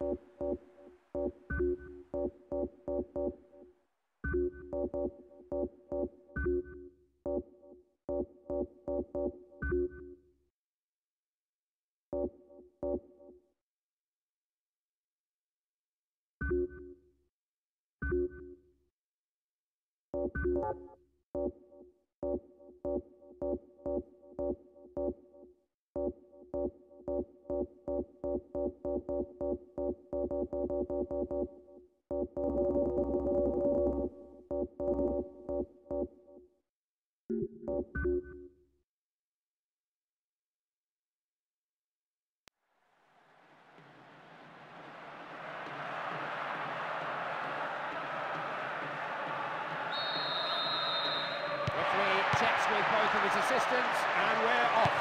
Checks with both of his assistants, and we're off.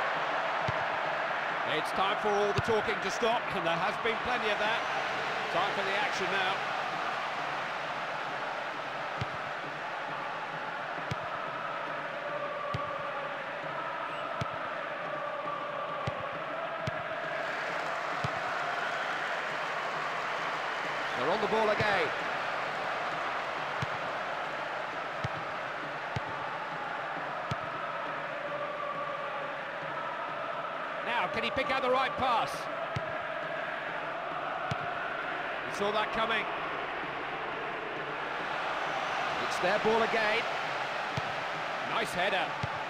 It's time for all the talking to stop, and there has been plenty of that. Time for the action now. They're on the ball again. Can he pick out the right pass? He saw that coming. It's their ball again. Nice header.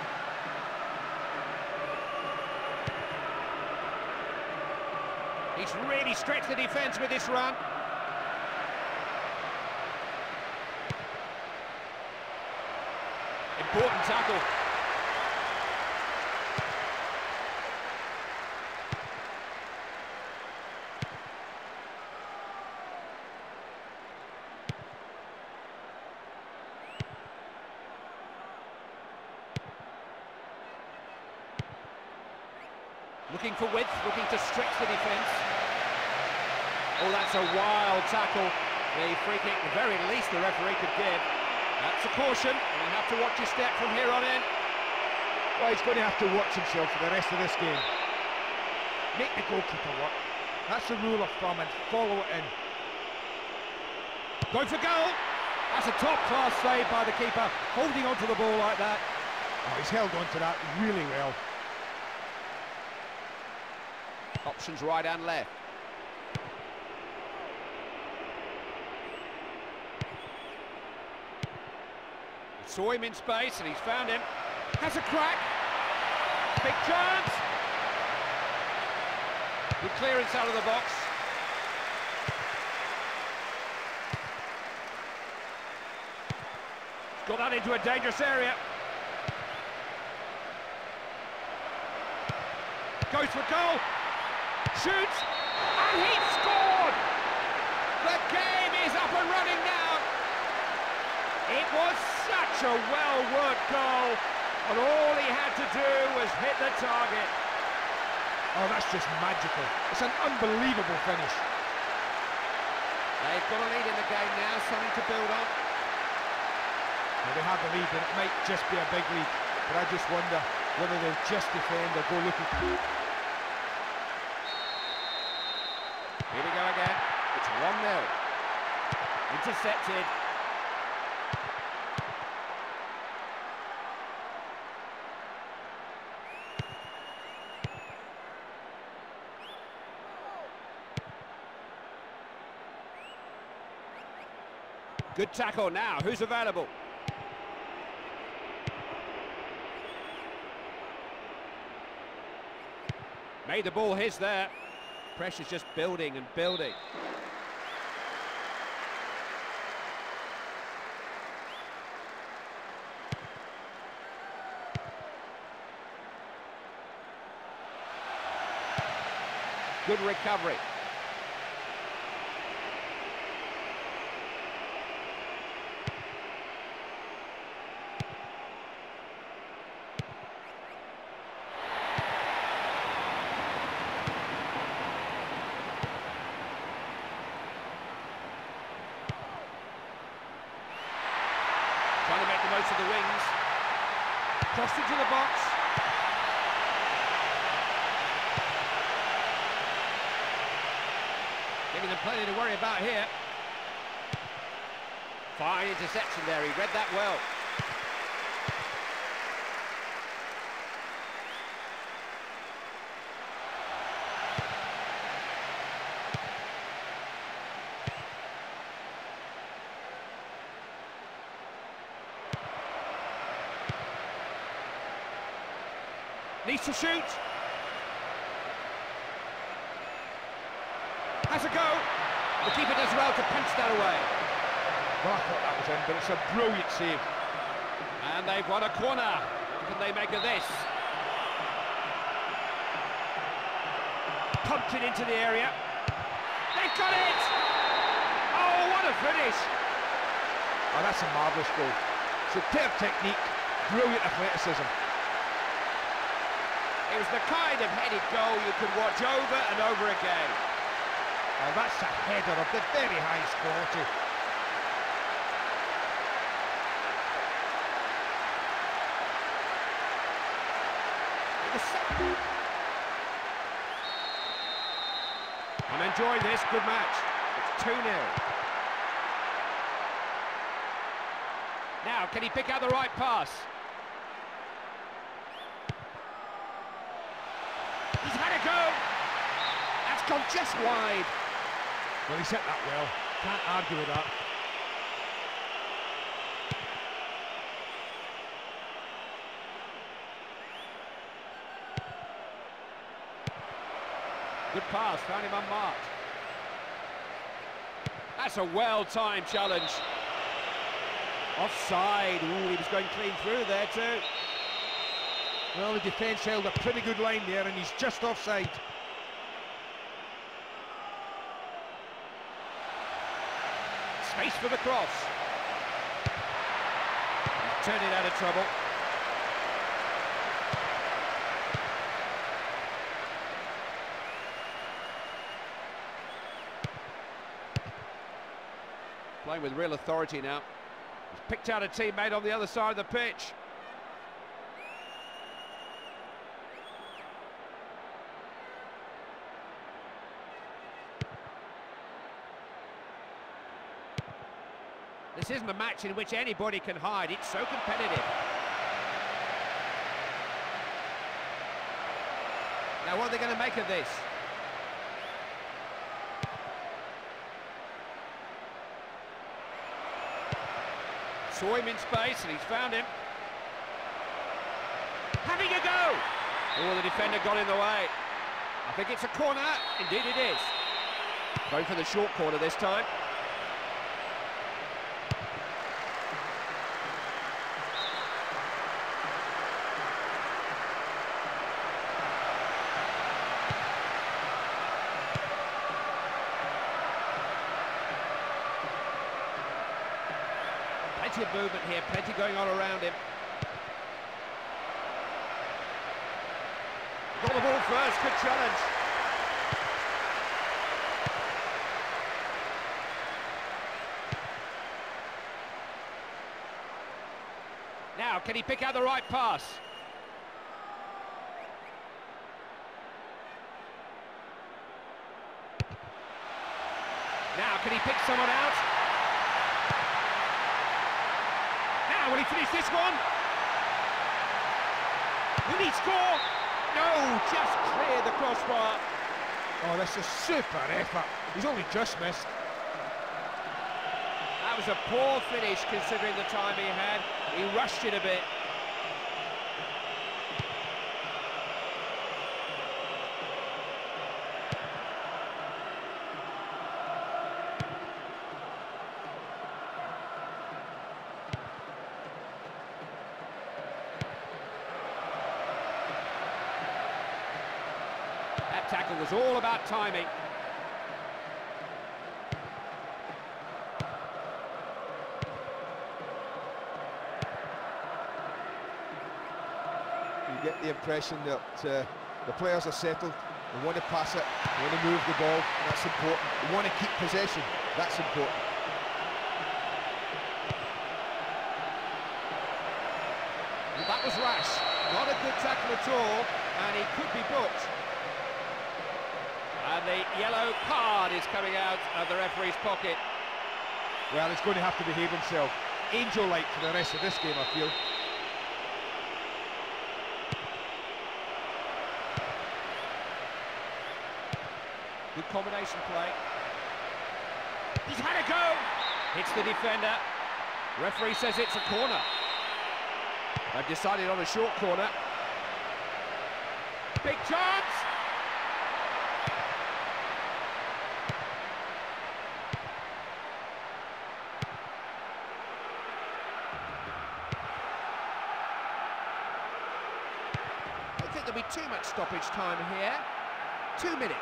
He's really stretched the defence with this run. Important tackle. Looking for width, looking to stretch the defence. Oh, that's a wild tackle. The free kick, the very least the referee could give. That's a caution, and he'll have to watch his step from here on in. Well, he's going to have to watch himself for the rest of this game. Make the goalkeeper work. That's the rule of thumb, and follow it in. Going for goal! That's a top-class save by the keeper, holding onto the ball like that. Oh, he's held on to that really well. Options right and left. Saw him in space and he's found him. Has a crack. Big chance. Good clearance out of the box. Got that into a dangerous area. Goes for goal. Shoots, and he scored! The game is up and running now. It was such a well-worked goal, and all he had to do was hit the target. Oh, that's just magical. It's an unbelievable finish. They've got a lead in the game now, something to build on. Well, they have the lead, and it might just be a big lead, but I just wonder whether they'll just defend or go looking through. Here we go again. It's 1-0. Intercepted. Good tackle now. Who's available? Made the ball his there. Pressure's just building and building. Good recovery. Trying to make the most of the wings. Crossed into the box. Giving them plenty to worry about here. Fine interception there, he read that well. Needs to shoot. Has a go. The keeper does well to punch that away. Well, I thought that was in, but it's a brilliant save. And they've won a corner. What can they make of this? Pumped it into the area. They've got it! Oh, what a finish! Oh, that's a marvellous goal. Superb technique, brilliant athleticism. It was the kind of headed goal you could watch over and over again. Oh, that's a header of the very highest quality. I'm enjoying this, good match. It's 2-0. Now, can he pick out the right pass? He's had a go! That's gone just wide. Well, he set that well. Can't argue with that. Good pass, found him unmarked. That's a well-timed challenge. Offside. Ooh, he was going clean through there too. Well, the defence held a pretty good line there, and he's just offside. Space for the cross. He's turned it out of trouble. Playing with real authority now. He's picked out a teammate on the other side of the pitch. This isn't a match in which anybody can hide. It's so competitive. Now, what are they going to make of this? Saw him in space and he's found him. Having a go! Oh, the defender got in the way. I think it's a corner. Indeed it is. Going for the short corner this time. Plenty of movement here, plenty going on around him. Got the ball first, good challenge. Now, can he pick out the right pass? Now, can he pick someone out? Will he finish this one? Will he score? No, just clear the crossbar. Oh, that's a super effort. He's only just missed. That was a poor finish considering the time he had. He rushed it a bit. That tackle was all about timing. You get the impression that the players are settled. They want to pass it, they want to move the ball, and that's important. They want to keep possession, that's important. And that was rash. Not a good tackle at all, and he could be booked. And the yellow card is coming out of the referee's pocket. Well, he's going to have to behave himself. Angel-like for the rest of this game, I feel. Good combination play. He's had a go! Hits the defender. Referee says it's a corner. They've decided on a short corner. Big chance! I don't think there'll be too much stoppage time here. 2 minutes.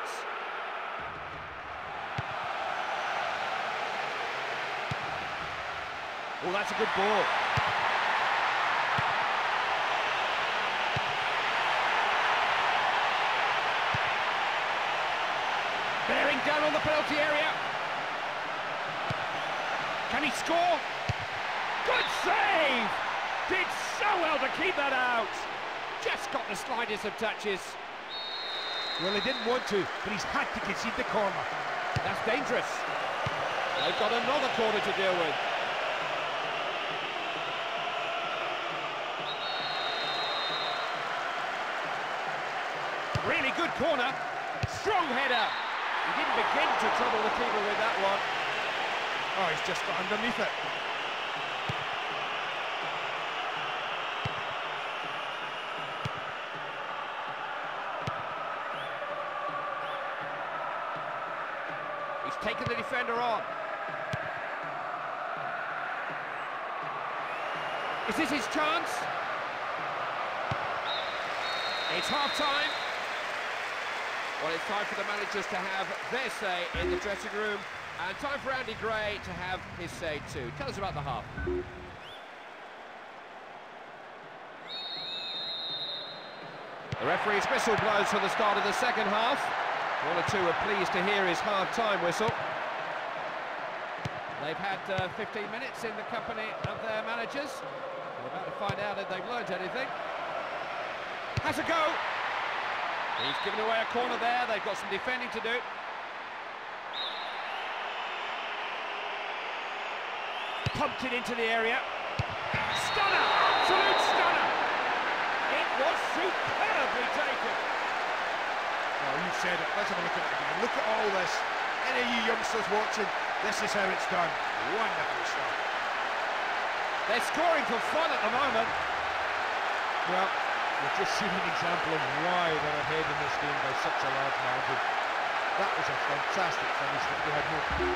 Oh, that's a good ball. Bearing down on the penalty area. Can he score? Good save! Did so well to keep that out. Just got the slightest of touches. Well, he didn't want to, but he's had to concede the corner. That's dangerous. They've got another corner to deal with. Really good corner. Strong header. He didn't begin to trouble the keeper with that one. Oh, he's just got underneath it. He's taken the defender on. Is this his chance? It's half-time. Well, it's time for the managers to have their say in the dressing room, and time for Andy Gray to have his say too. Tell us about the half. The referee's whistle blows for the start of the second half. One or two are pleased to hear his half-time whistle. They've had 15 minutes in the company of their managers. We're about to find out if they've learned anything. Has a go. He's given away a corner there. They've got some defending to do. Pumped it into the area. Stunner! Absolute stunner! It was superbly taken. Oh, you said it. Let's have a look at it again. Look at all this. Any of you youngsters watching, this is how it's done. Wonderful stuff. They're scoring for fun at the moment. Well, we've just seen an example of why they're ahead in this game by such a large margin. That was a fantastic finish that they had no clue.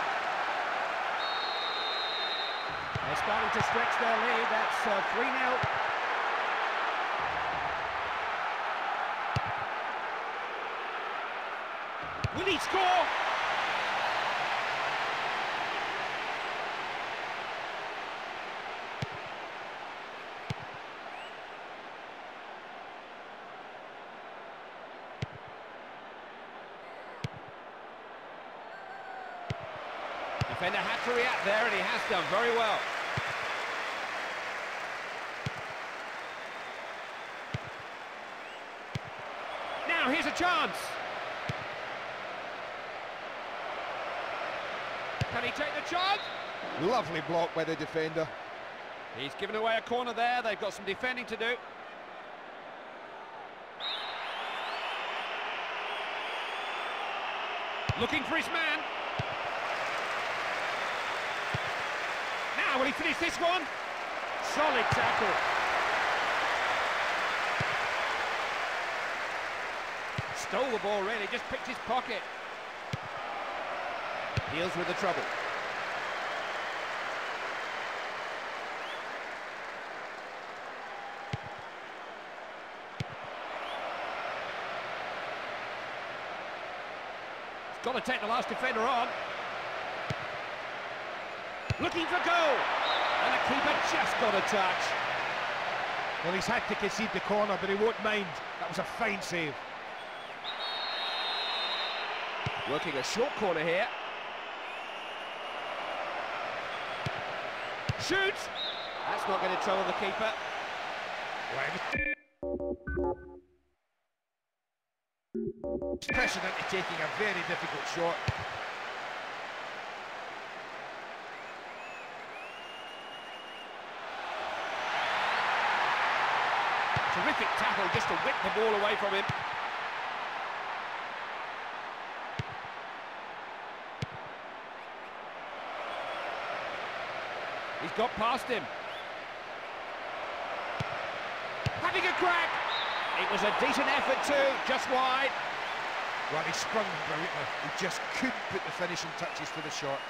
They're starting to stretch their lead. That's 3-0. Will he score? Defender had to react there, and he has done very well. Now, here's a chance. Can he take the charge? Lovely block by the defender. He's given away a corner there. They've got some defending to do. Looking for his man. Now, will he finish this one? Solid tackle. Stole the ball, really, just picked his pocket. Deals with the trouble. He's got to take the last defender on. Looking for goal, and the keeper just got a touch. Well, he's had to concede the corner, but he won't mind. That was a fine save. Working a short corner here. Shoots! That's not going to trouble the keeper. Pressing into taking a very difficult shot. Terrific tackle just to whip the ball away from him. He's got past him. Having a crack. It was a decent effort too, just wide. Well, he sprung brilliantly. He just couldn't put the finishing touches to the shot.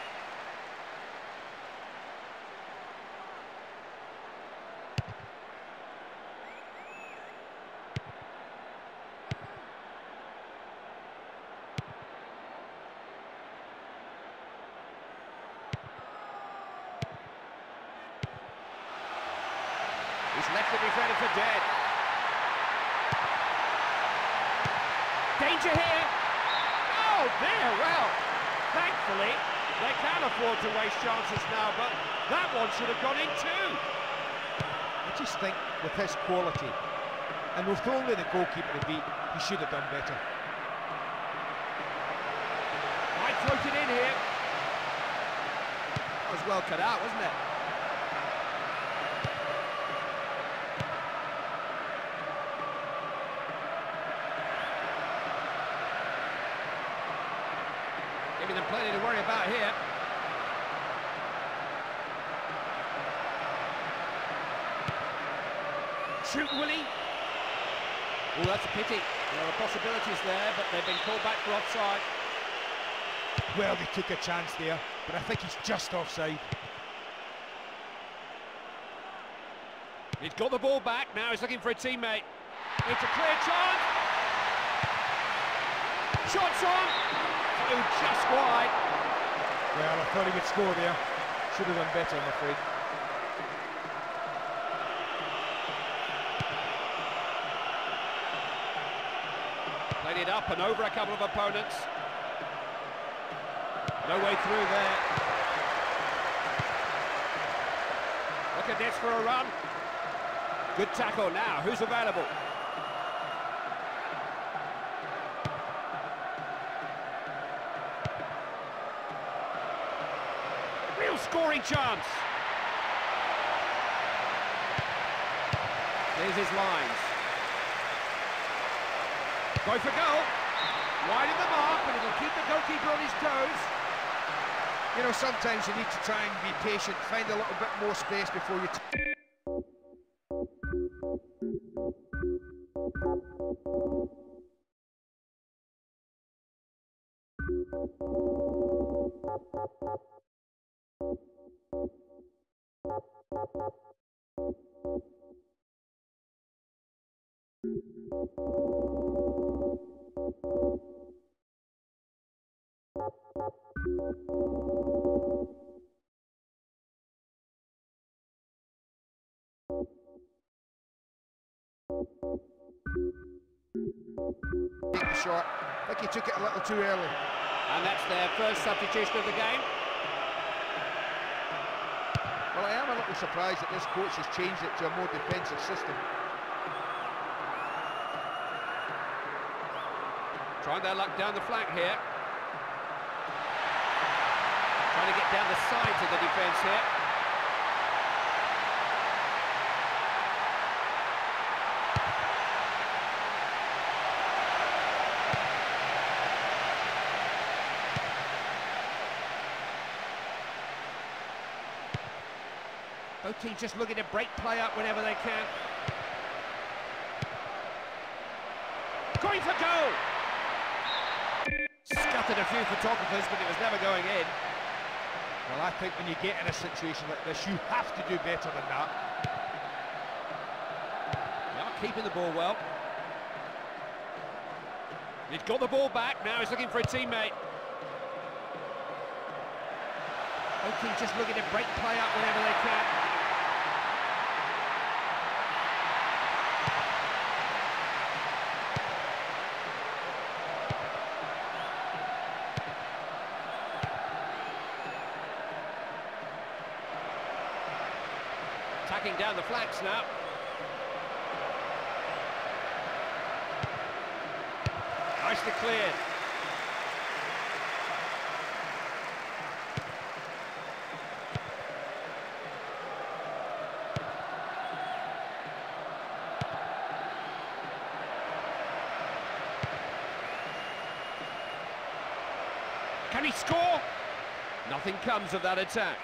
He's left the defender for dead. Danger here. Oh, there, well, thankfully, they can afford to waste chances now, but that one should have gone in too. I just think with his quality, and with only the goalkeeper to beat, he should have done better. Might float it in here. That was well cut out, wasn't it? Giving them plenty to worry about here. Shoot, will he? Oh, that's a pity. There are possibilities there, but they've been called back for offside. Well, they took a chance there, but I think he's just offside. He's got the ball back, now he's looking for a teammate. It's a clear chance. Shots on. Oh, just wide. Well, I thought he would score there. Should have done better, I'm afraid. Played it up and over a couple of opponents. No way through there. Look at this for a run. Good tackle now. Who's available? Real scoring chance. There's his lines. Go for goal. Wide of the mark, but it'll keep the goalkeeper on his toes. You know, sometimes you need to try and be patient, find a little bit more space before you... Take the shot. I think he took it a little too early. And that's their first substitution of the game. Well, I am a little surprised that this coach has changed it to a more defensive system. Trying their luck down the flank here. Trying to get down the sides of the defence here. Both teams just looking to break play up whenever they can. Going for goal! Scuttered a few photographers, but it was never going in. Well, I think when you get in a situation like this, you have to do better than that. They are keeping the ball well. He's got the ball back, now he's looking for a teammate. Both teams just looking to break play up whenever they can. Attacking down the flanks now. Nice nicely cleared. Can he score? Nothing comes of that attack.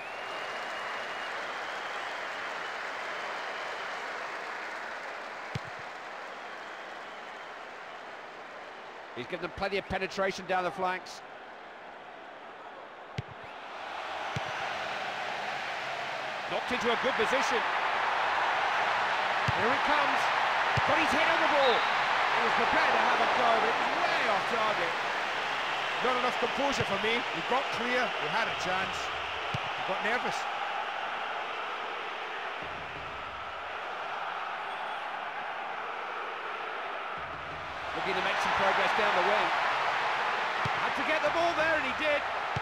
He's given them plenty of penetration down the flanks. Knocked into a good position. Here it comes. But he's hit on the ball. He was prepared to have a go, but it was way off target. Not enough composure for me. He got clear, he had a chance. He got nervous. Looking to make some progress down the wing. Had to get the ball there, and he did.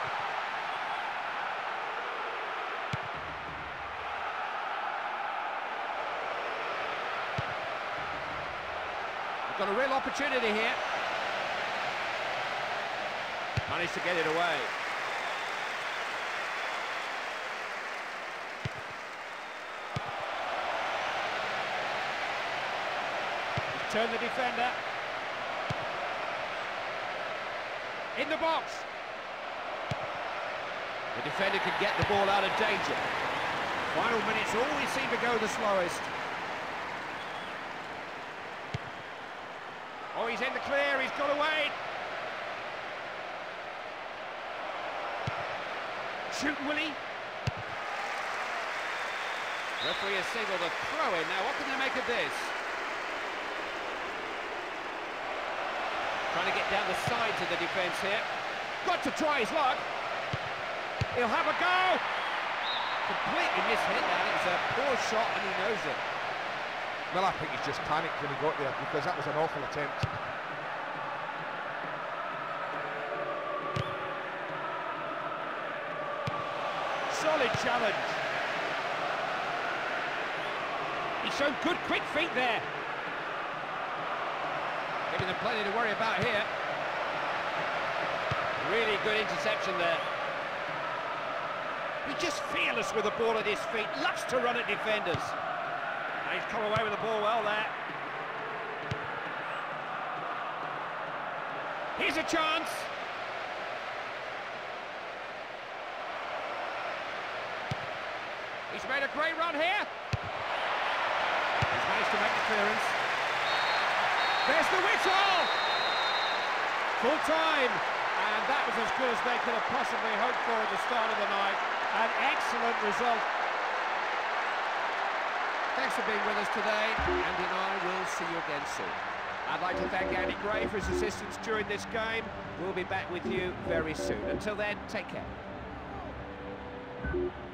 We've got a real opportunity here. Managed to get it away. Turn the defender. In the box. The defender could get the ball out of danger. Final minutes always seem to go the slowest. Oh, he's in the clear, he's got away. Shooting, will he? Referee has signalled a throw-in. Now, what can they make of this? Trying to get down the sides of the defence here. Got to try his luck. He'll have a go. Completely mishit that. It was a poor shot and he knows it. Well, I think he just panicked when he got there because that was an awful attempt. Solid challenge. He's shown good quick feet there. Giving them plenty to worry about here. Really good interception there. He's just fearless with the ball at his feet. Loves to run at defenders. And he's come away with the ball well there. Here's a chance. He's made a great run here. He's managed to make the clearance. There's the whistle! Full time, and that was as good as they could have possibly hoped for at the start of the night. An excellent result. Thanks for being with us today. Andy and I will see you again soon. I'd like to thank Andy Gray for his assistance during this game. We'll be back with you very soon. Until then, take care.